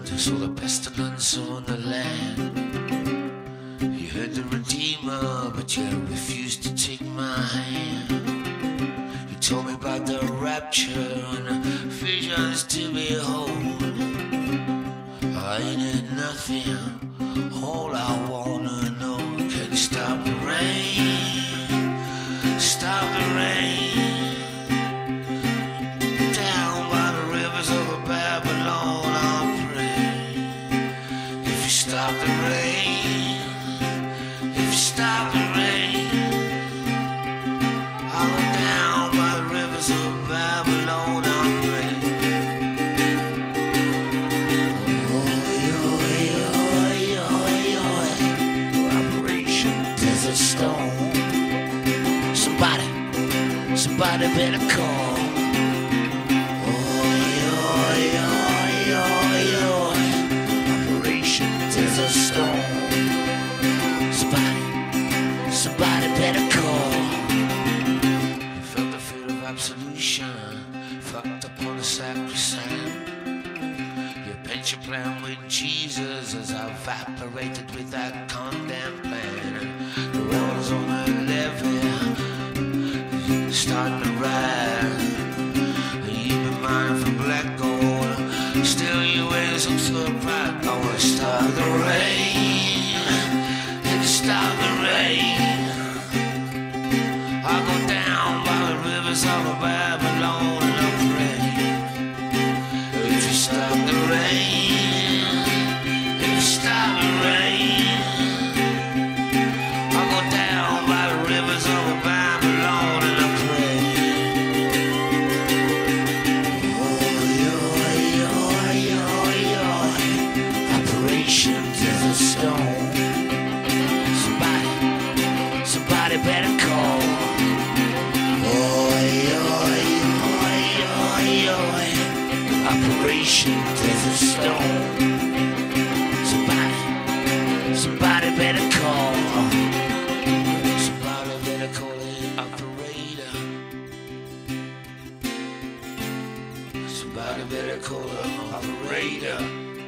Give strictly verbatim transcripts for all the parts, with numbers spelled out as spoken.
to saw the pestilence on the land. You heard the Redeemer, but you refused to take my hand. You told me about the rapture and the visions to behold. I ain't had nothing, all I wanna know. Can you stop the rain? Stop the rain. Down by the rivers of Babylon, I'll pray. If you stop the rain, if you stop the rain, I'll go down by the rivers of Babylon, I'll pray. Operation Desert Storm. Somebody, somebody better call. Operation Desert Storm. Somebody, somebody better call. You felt the fear of absolution, fucked up on the sacrosanct. You bent your plan with Jesus as I evaporated with that condemned plan. The rollers on the levee starting to ride. You've been mining for black gold, still you ain't some sort of pride. I wanna stop the rain, if you stop the rain, I'll go down by the rivers of Babylon and I'll pray. If you stop the rain, if you stop the rain, I'll go down by the rivers of Babylon and I'll pray. Operation Desert Storm. Somebody, somebody better call. Oi, oi, oi, oi, oi. Operation Desert Storm. Somebody, somebody better call. Somebody better call an operator. Somebody better call an operator.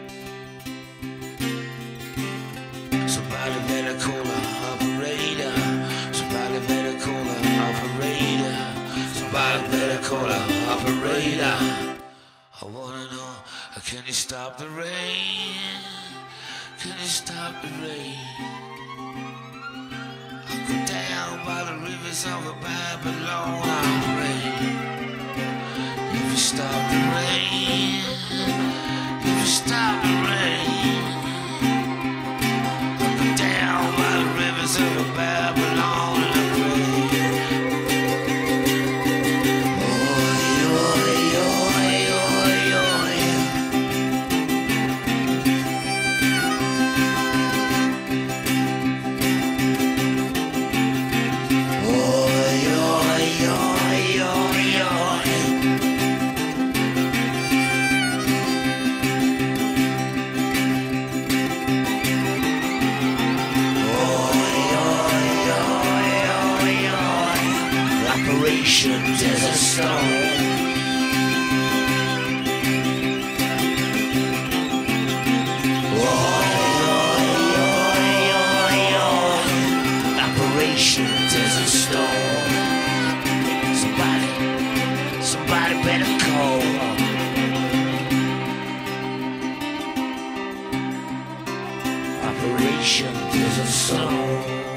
Somebody better call an operator. Somebody better call an operator. Somebody better call an operator. I wanna know, can you stop the rain? Can you stop the rain? I'll go down by the rivers of Babylon, I'll pray. If you stop the rain, if you stop the rain, I'll go down by the rivers of Babylon and I'll pray. Operation Desert Storm. Operation Desert Storm. Somebody, somebody better call. Operation Desert Storm.